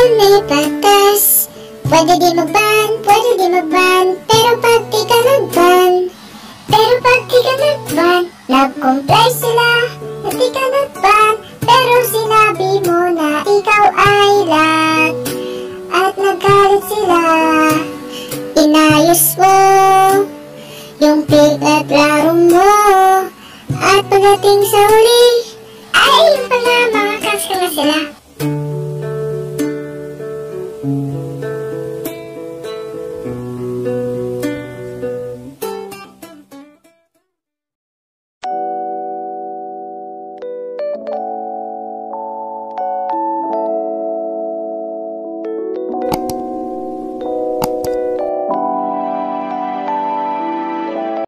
Dahil may batas, pwede di mag-ban, pwede di mag-ban. Pero pag di ka nag-ban, nag-comply sila na di ka nag-ban. Pero sinabi mo na ikaw ay lag, at nagalit sila. Inayos mo yung pinaglaro mo, at pagdating sa huli ay yung pala mga kangs ka na sila.